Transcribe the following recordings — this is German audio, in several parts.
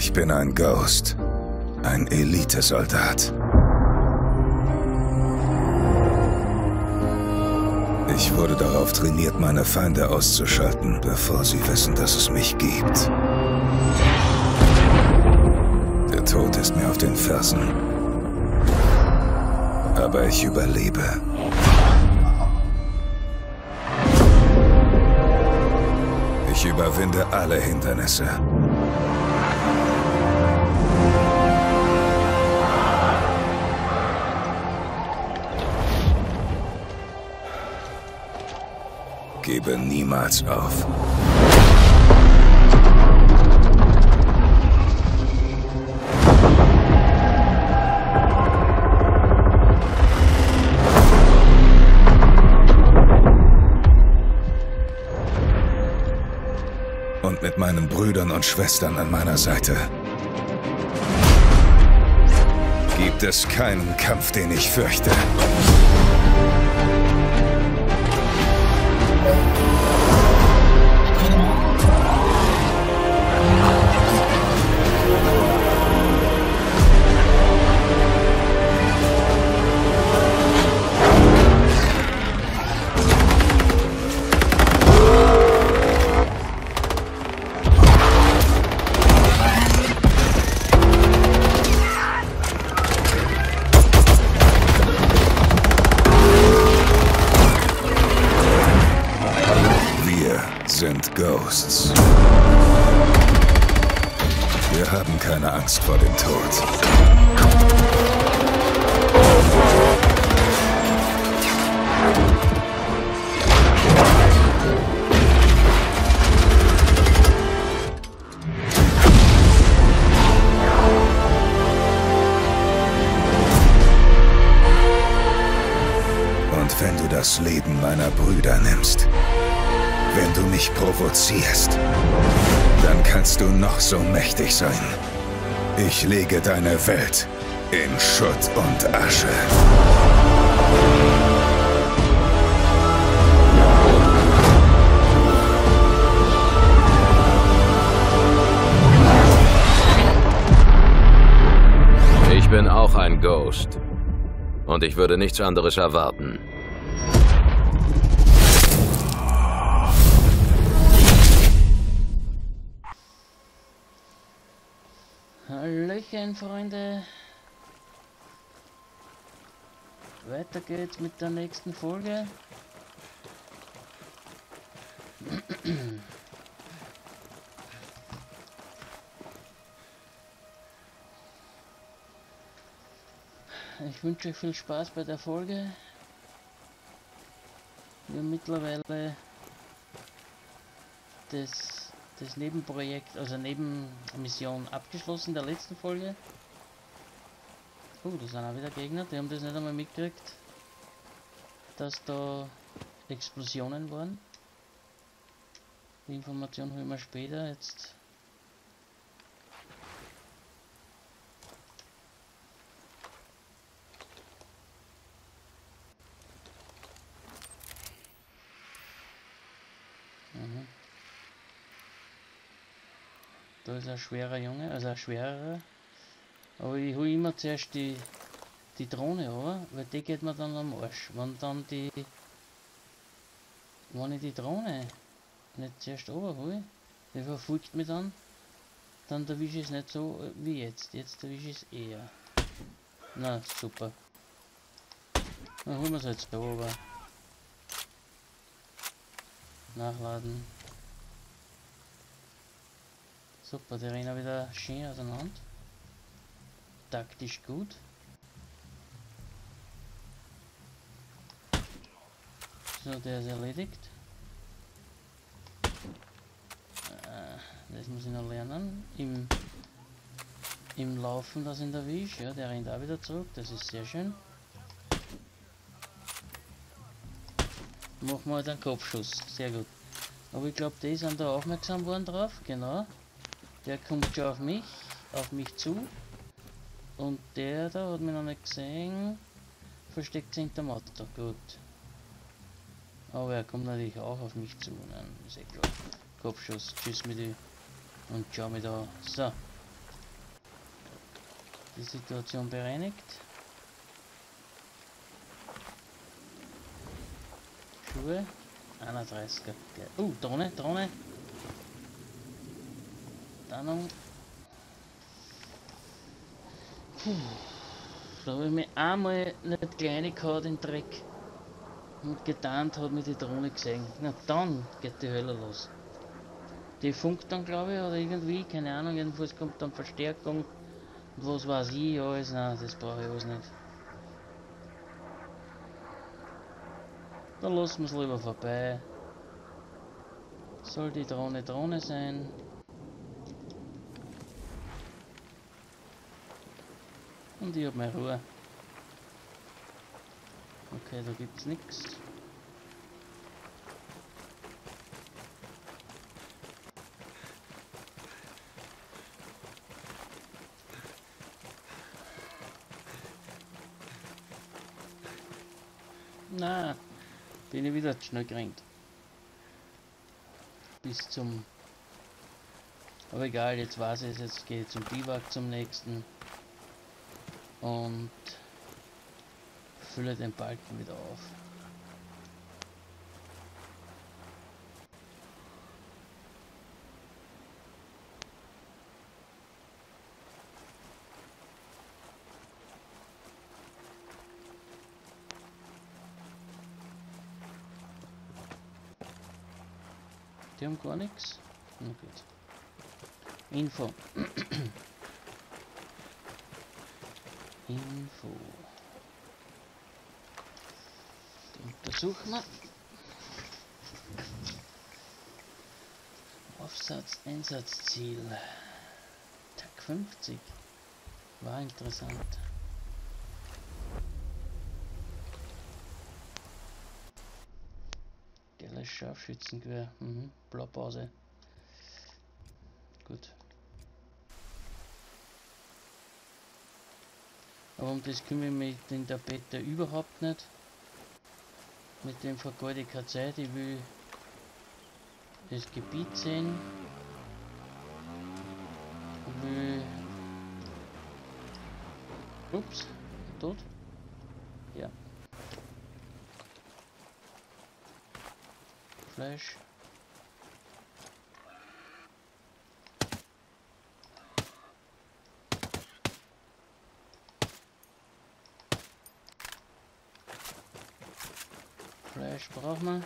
Ich bin ein Ghost. Ein Elitesoldat. Ich wurde darauf trainiert, meine Feinde auszuschalten, bevor sie wissen, dass es mich gibt. Der Tod ist mir auf den Fersen. Aber ich überlebe. Ich überwinde alle Hindernisse. Gebe niemals auf. Und mit meinen Brüdern und Schwestern an meiner Seite gibt es keinen Kampf, den ich fürchte. Sind Ghosts. Wir haben keine Angst vor dem Tod. Und wenn du das Leben meiner Brüder nimmst, wenn du mich provozierst, dann kannst du noch so mächtig sein. Ich lege deine Welt in Schutt und Asche. Ich bin auch ein Ghost. Und ich würde nichts anderes erwarten. Hallöchen, Freunde. Weiter geht's mit der nächsten Folge. Ich wünsche euch viel Spaß bei der Folge. Wir haben mittlerweile das Nebenprojekt, also Nebenmission abgeschlossen der letzten Folge. Da sind auch wieder Gegner, die haben das nicht einmal mitgekriegt, dass da Explosionen waren. Die Information holen wir später. Jetzt da ist ein schwerer Junge, also ein schwerer. Aber ich hole immer zuerst die Drohne runter, weil die geht mir dann am Arsch. Wenn ich die Drohne nicht zuerst runterhole, die verfolgt mich dann erwische ich es nicht so wie jetzt. Jetzt erwische ich es eher. Na super. Dann holen wir es jetzt da runter. Nachladen. Super, die rennen wieder schön auseinander. Taktisch gut. So, der ist erledigt. Das muss ich noch lernen. Im Laufen, das in der Wisch, ja, der rennt auch wieder zurück, das ist sehr schön. Machen wir halt einen Kopfschuss, sehr gut. Aber ich glaube, die sind da aufmerksam worden drauf, genau. Der kommt schon auf mich zu. Und der da hat mich noch nicht gesehen. Versteckt sich hinterm Auto, gut. Aber er kommt natürlich auch auf mich zu. Nein, ist eh klar. Kopfschuss, tschüss mit die. Und schau mich da. So. die Situation bereinigt. Schuhe. 31er. Drohne. Dann noch. Da habe ich mich einmal nicht kleine gehabt in den Dreck und getarnt hat mir die Drohne gesehen. Na dann geht die Hölle los. Die funkt dann, glaube ich, oder irgendwie, keine Ahnung, jedenfalls kommt dann Verstärkung und was weiß ich alles. Nein, das brauche ich alles nicht. Da lassen wir es lieber vorbei. Soll die Drohne sein? Und ich habe meine Ruhe. Okay, da gibt's nichts. Na, bin ich wieder schnell gerannt. Bis zum. Aber egal, jetzt weiß ich es, jetzt gehe ich zum Biwak zum nächsten. Und fülle den Balken wieder auf. Die haben gar nichts. Na gut. Info. Info. Die untersuchen wir. Aufsatz, Einsatzziel. Tag 50. War interessant. Geiles Scharfschützengewehr. Blaupause. Gut. Aber um das kümmere ich mich in der Beta überhaupt nicht. Mit dem vergeud ich keine Zeit. Ich will das Gebiet sehen. Ich will. Ups, tot? Ja. Fleisch. Fleisch brauchen wir.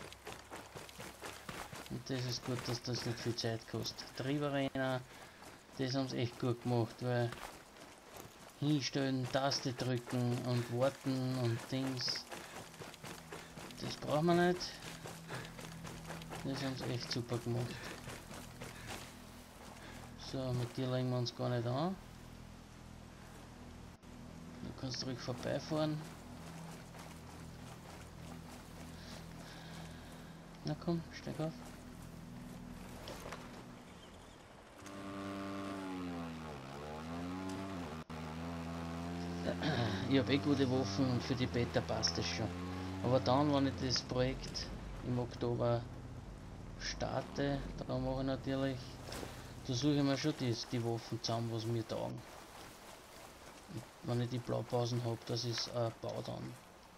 Und das ist gut, dass das nicht viel Zeit kostet. Trieb-Arena, das haben sie echt gut gemacht, weil hinstellen, Taste drücken und warten und Dings. Das brauchen wir nicht. Das haben sie echt super gemacht. So, mit dir legen wir uns gar nicht an. Du kannst ruhig vorbeifahren. Na komm, steig auf. Ich habe eh gute Waffen und für die Beta passt es schon. Aber dann, wenn ich das Projekt im Oktober starte, da mache ich natürlich, da suche ich mir schon die Waffen zusammen, was mir taugen. Und wenn ich die Blaupausen habe, das ist ein Bau dann.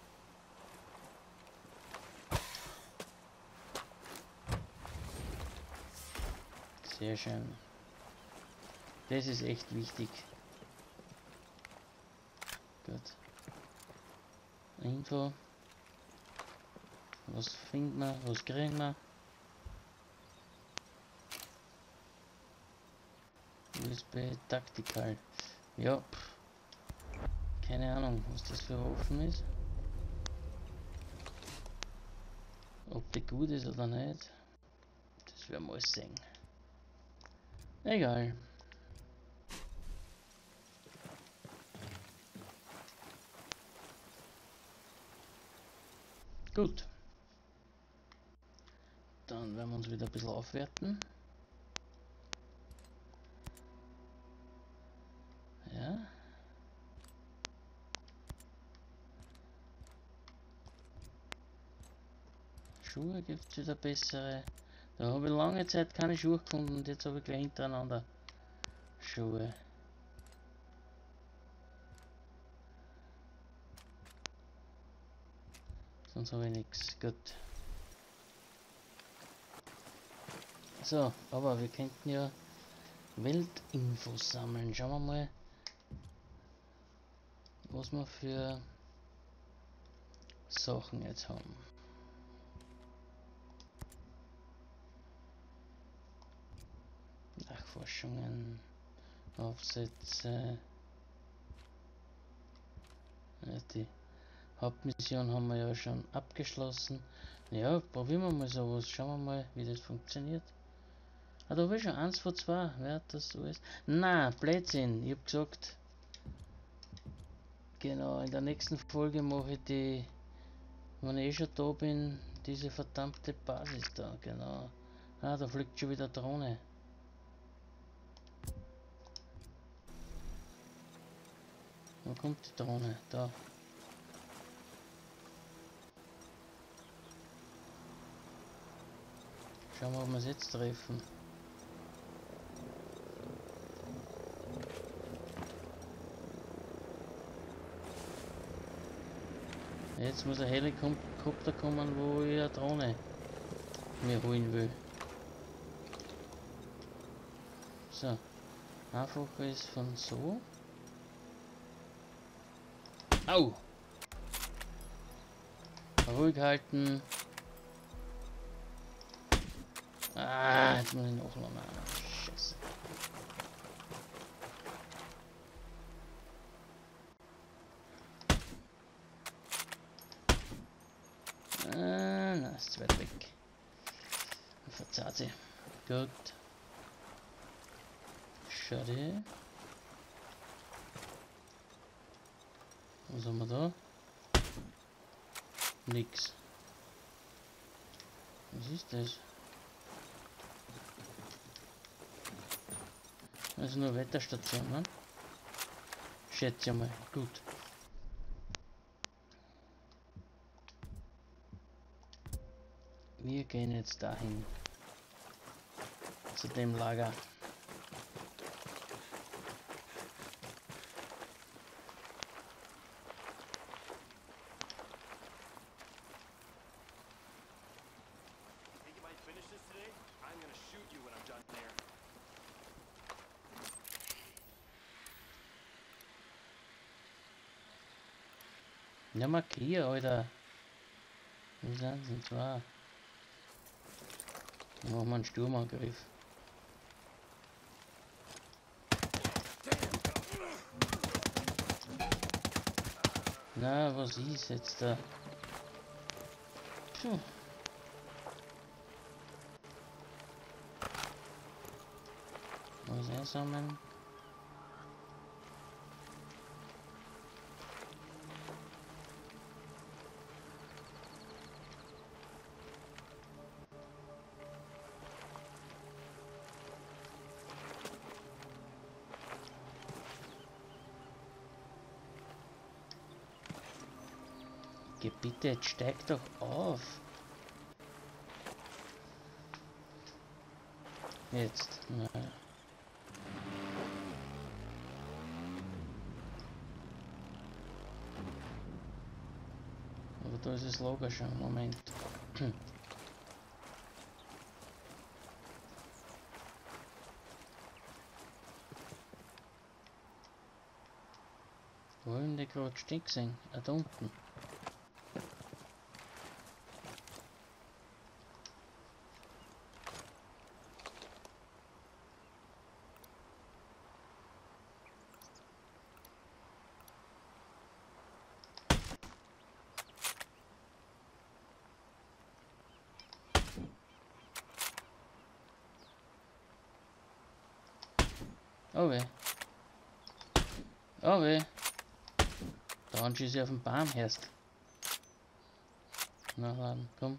Sehr schön. Das ist echt wichtig. Gut. Info. Was finden wir? Was kriegen wir? USB Taktikal. Ja. Keine Ahnung, was das für Waffen ist. Ob die gut ist oder nicht. Das werden wir mal sehen. Egal. Gut. Dann werden wir uns wieder ein bisschen aufwerten. Ja. Schuhe gibt es wieder bessere. Da habe ich lange Zeit keine Schuhe gefunden und jetzt habe ich gleich hintereinander Schuhe. Sonst habe ich nichts. Gut. So, aber wir könnten ja Weltinfos sammeln. Schauen wir mal, was wir für Sachen jetzt haben. Nachforschungen, Aufsätze. Ja, die Hauptmission haben wir ja schon abgeschlossen. Ja, probieren wir mal sowas. Schauen wir mal, wie das funktioniert. Ah, da habe ich schon 1 von 2. Wer hat das so ist? Na, Blödsinn. Ich habe gesagt, genau, in der nächsten Folge mache ich die, wenn ich schon da bin, diese verdammte Basis da. Genau. Ah, da fliegt schon wieder Drohne. Wo kommt die Drohne? Da. Schauen wir, ob wir es jetzt treffen. Jetzt muss ein Helikopter kommen, wo ich eine Drohne mir holen will. So. Einfacher ist von so. Au! Ruhig halten. Ah, jetzt muss ich nachladen. Scheiße. Na, ist zu weit weg. Verzahlt sie. Gut. Schade. Was haben wir da? Nix. Was ist das? Also nur Wetterstation, ne? Schätze ich mal. Gut. Wir gehen jetzt dahin. Zu dem Lager. Ja, markier, Alter. Wie sind sie zwar? Machen wir einen Sturmangriff. Na, was ist jetzt da? Puh. Was einsammeln? Bitte, jetzt steig doch auf. Jetzt. Na. Aber da ist das Lager schon. Moment. Wo haben die gerade stehen gesehen? Ah, da unten. Oh weh. Oh weh. Da schieße ich auf den Baum erst. Na, laden, komm.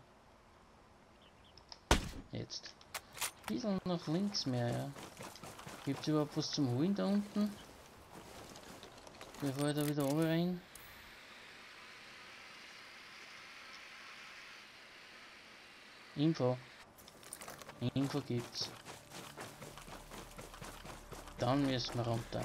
Jetzt. Ein bisschen nach links mehr, ja. Gibt's überhaupt was zum Holen da unten? Bevor ich da wieder runter rein. Info. Info gibt's. Dann müssen wir runter.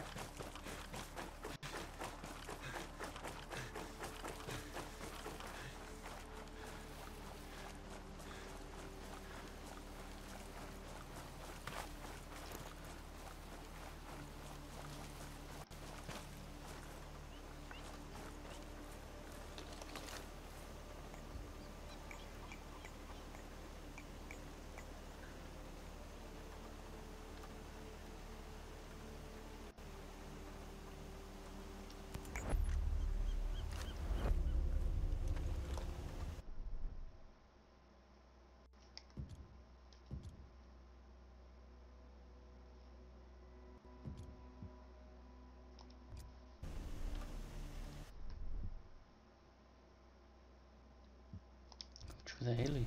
Der Heli.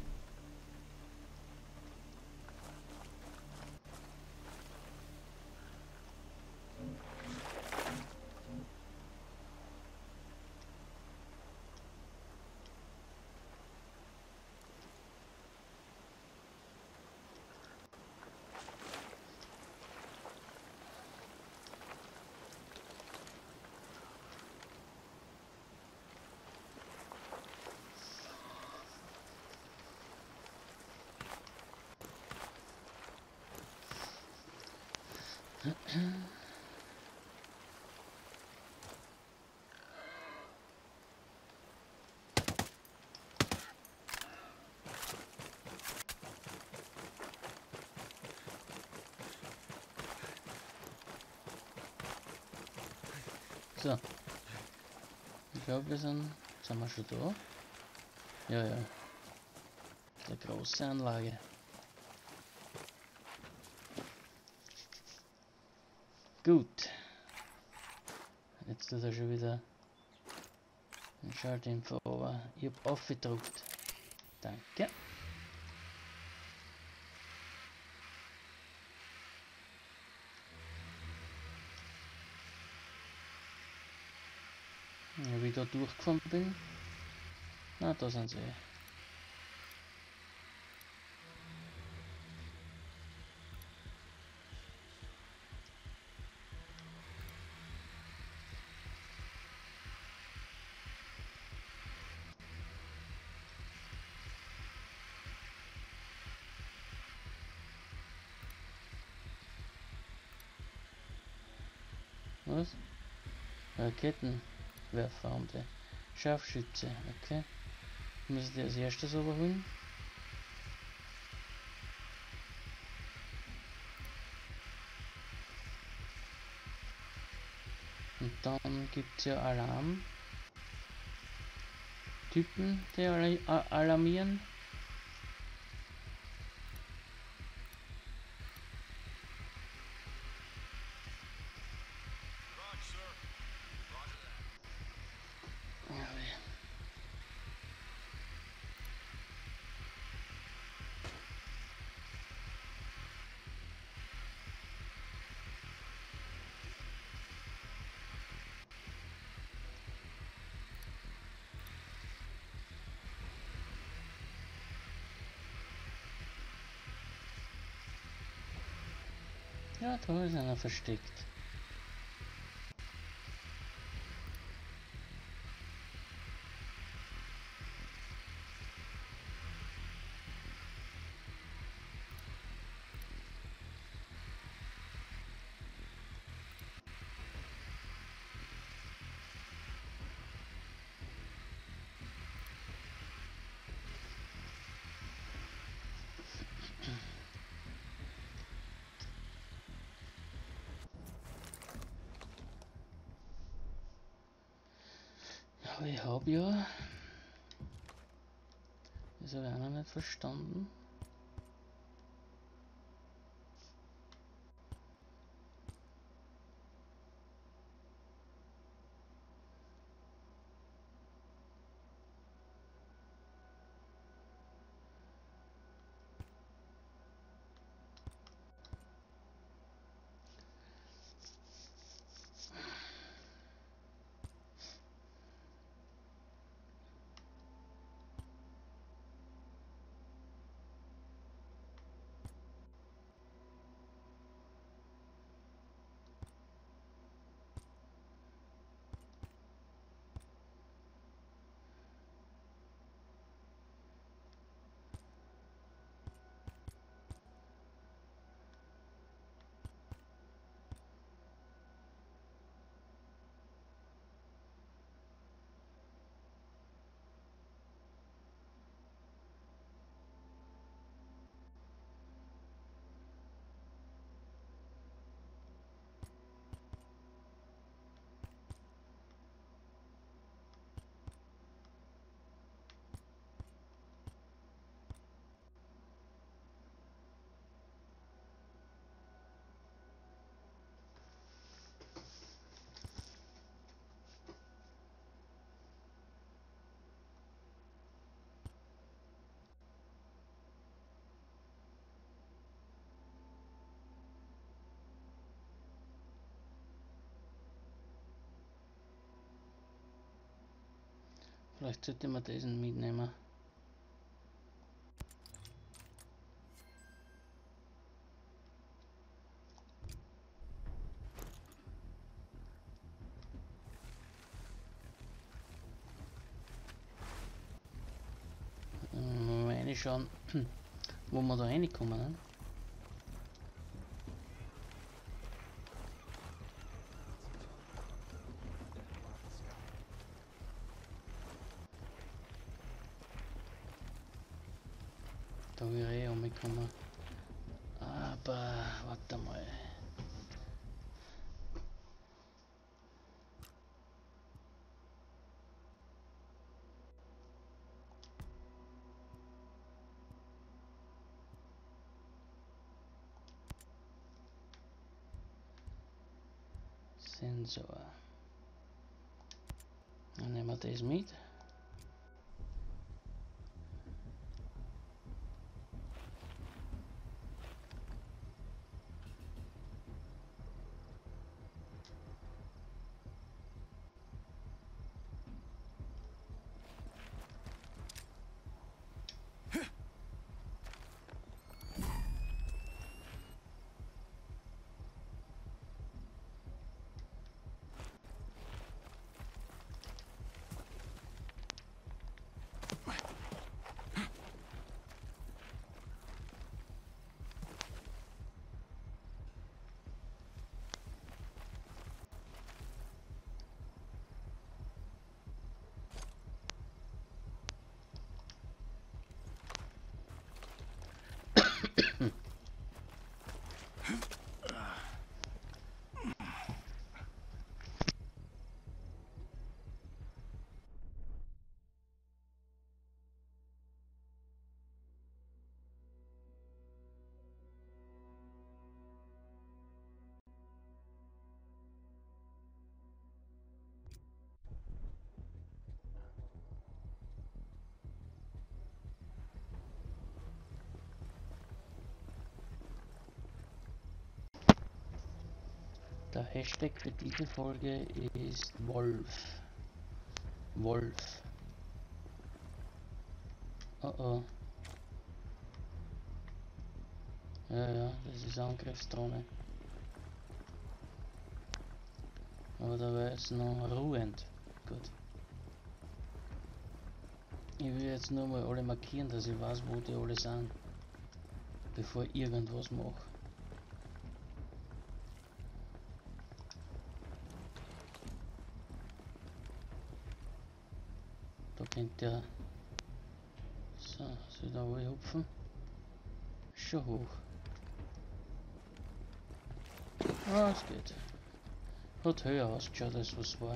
So. Ich glaube, jetzt sind wir schon da. Ja, ja. Eine große Anlage. Gut. Jetzt tut er schon wieder den Schalldämpfer, aber ich habe aufgedruckt. Danke. Ja, wie ich da durchgefahren bin. Na, da sind sie. Was? Raketenwerfer haben die. Scharfschütze, okay. Müssen die als erstes überholen? Und dann gibt es ja Alarmtypen, die alarmieren. Ja, da ist einer versteckt. Aber ich habe ja... Das habe ich auch noch nicht verstanden. Vielleicht sollte man diesen mitnehmen. Meine schauen, wo wir da reinkommen. Ne? Da wäre ich umgekommen. Aber warte mal. Sensor. Dann nehmen wir das mit. Der Hashtag für diese Folge ist Wolf. Wolf. Oh oh. Ja, das ist Angriffsdrohne. Aber dabei ist noch ruhend. Gut. Ich will jetzt nur mal alle markieren, dass ich weiß, wo die alle sind. Bevor ich irgendwas mache. Da könnt ihr. So, soll da wohl hupfen? Schon hoch. Ah, es geht. Hat höher ausgeschaut, als was war.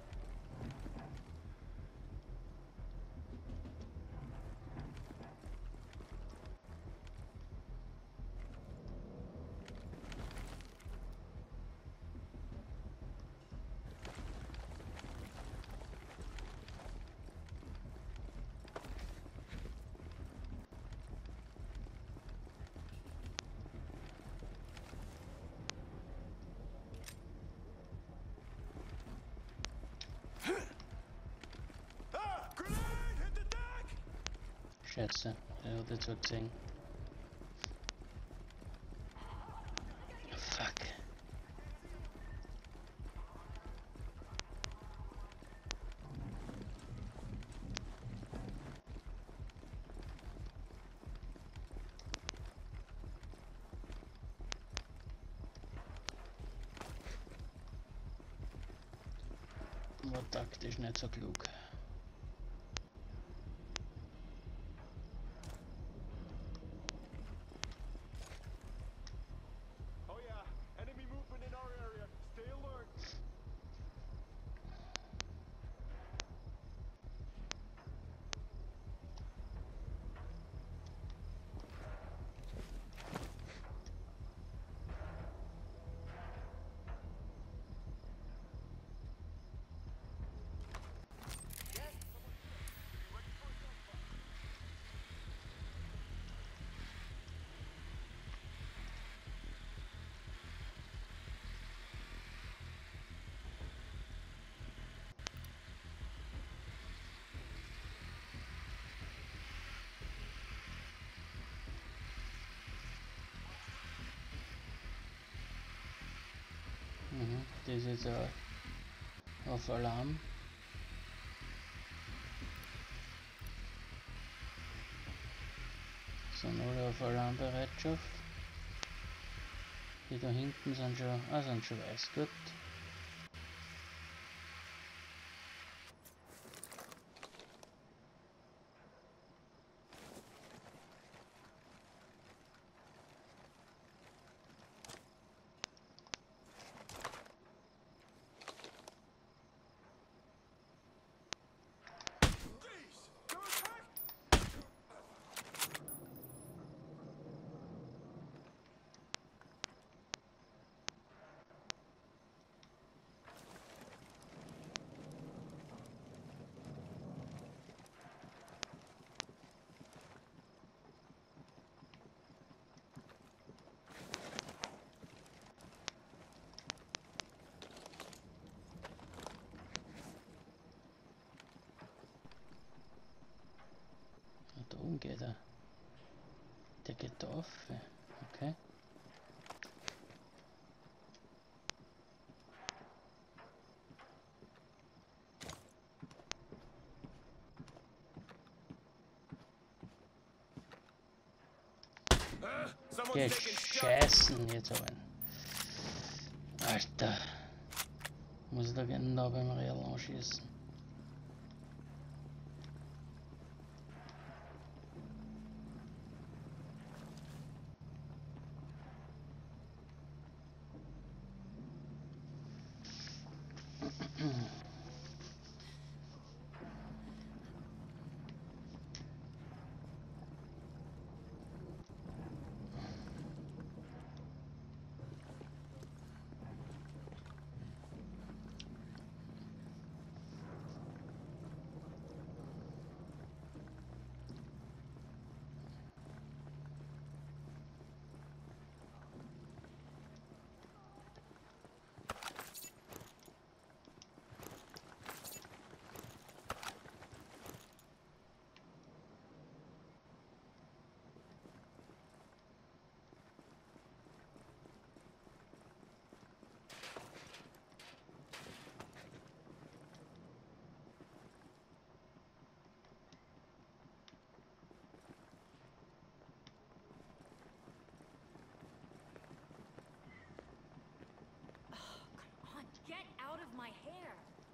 Scheiße, er hat jetzt was gesehen. Fuck. War taktisch nicht so klug. Der ist jetzt auf Alarm. Sind alle auf Alarmbereitschaft. Die da hinten sind schon weiß, gut. Da oben geht er. Der geht da auf. Okay. Gescheißen jetzt aber. Alter. Muss ich da genau beim Real anschießen. Get out of my hair!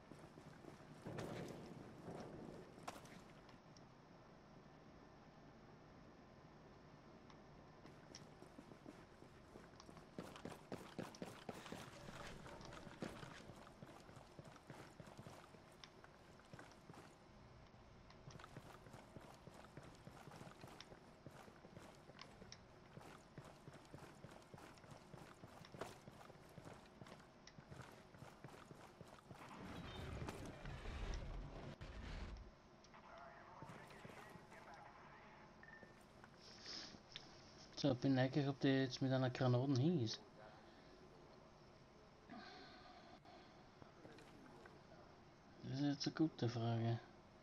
So, bin neugierig, ob der jetzt mit einer Granaten hieß. Das ist jetzt eine gute Frage.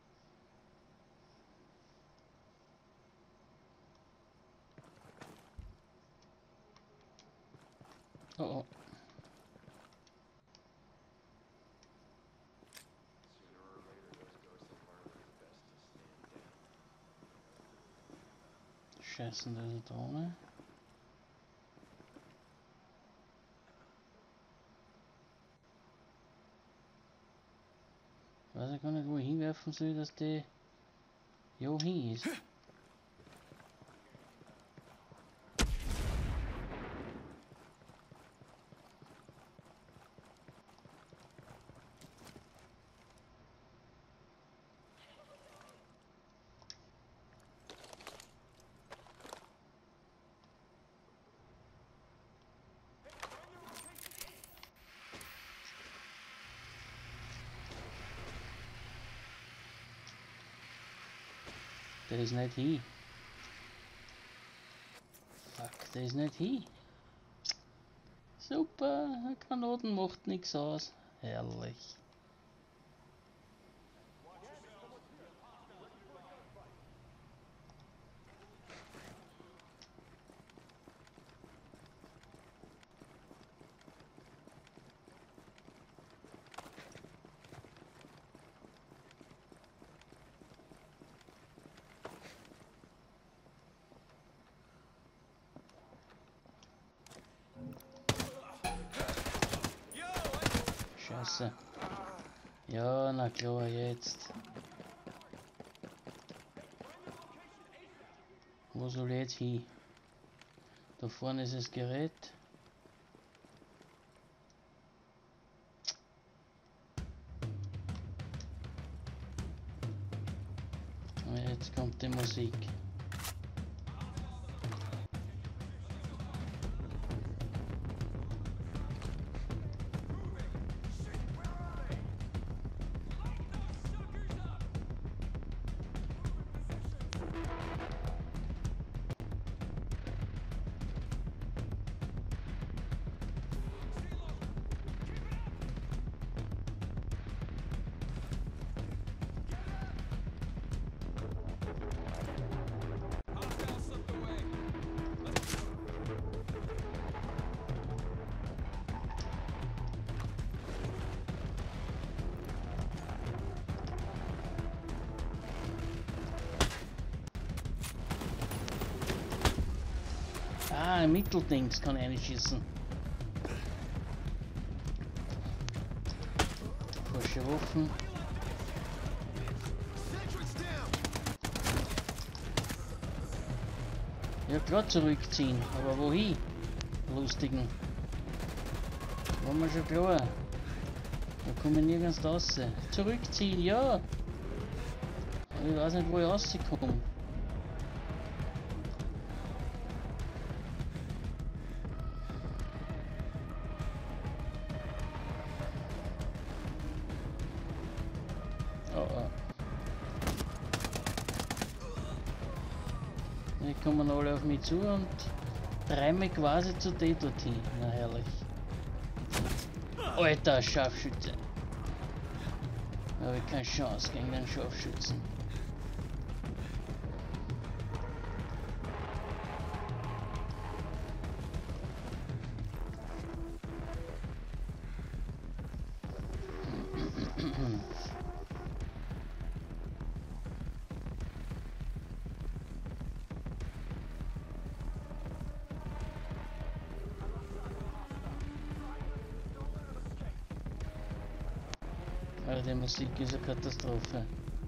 Oh oh. Scheißen, da ist eine Drohne. Weiß ich gar nicht, wo ich hinwerfen soll, dass die jo hin ist. Der ist nicht hin. Fuck, der ist nicht hin. Super, Granaten macht nichts aus. Herrlich. Chance. Ja, na klar, jetzt. Wo soll ich jetzt hin? Da vorne ist das Gerät. Und jetzt kommt die Musik. Ah, ein Mitteldings kann ich einschießen. Falsche Waffen. Ja klar zurückziehen, aber wohin? Lustigen. War mir schon klar. Da komme ich nirgends raus. Zurückziehen, ja! Aber ich weiß nicht, wo ich rauskomme. Die kommen alle auf mich zu und treiben mich quasi zu denen dorthin. Na herrlich. Alter, Scharfschütze. Da habe ich keine Chance gegen den Scharfschützen. Die Musik ist eine Katastrophe.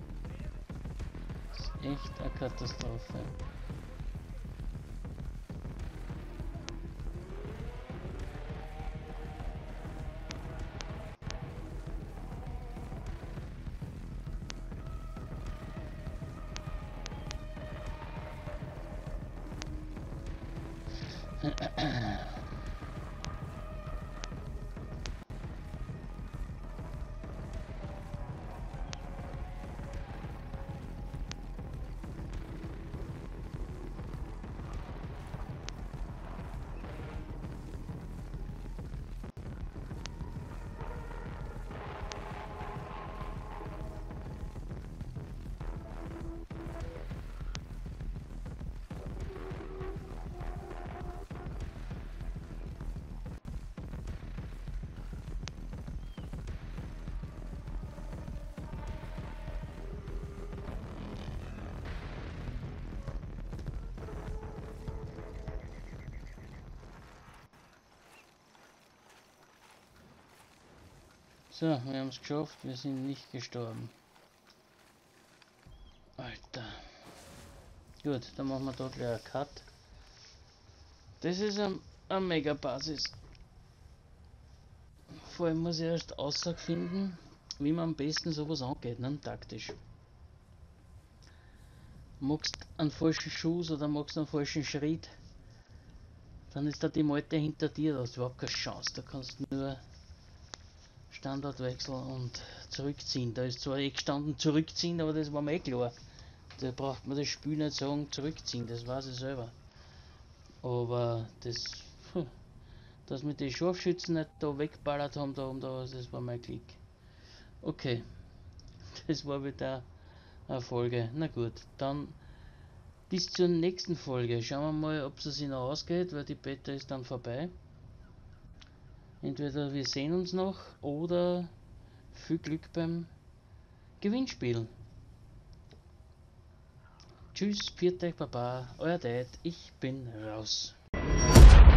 Ist echt eine Katastrophe. So, wir haben es geschafft, wir sind nicht gestorben. Alter. Gut, dann machen wir da gleich einen Cut. Das ist eine Mega-Basis. Vor allem muss ich erst Aussage finden, wie man am besten sowas angeht, ne? Taktisch. Magst einen falschen Schuss oder magst einen falschen Schritt, dann ist da die Malte hinter dir, da hast du überhaupt keine Chance, da kannst du nur Standortwechsel und zurückziehen. Da ist zwar gestanden zurückziehen, aber das war mir klar. Da braucht man das Spiel nicht sagen zurückziehen, das weiß ich selber. Aber dass wir die Scharfschützen nicht da wegballert haben, da oben, das war mein Klick. Okay, das war wieder eine Folge. Na gut, dann bis zur nächsten Folge. Schauen wir mal, ob es sich noch ausgeht, weil die Beta ist dann vorbei. Entweder wir sehen uns noch oder viel Glück beim Gewinnspiel. Tschüss, pfiat euch, Baba, euer Dad, ich bin raus.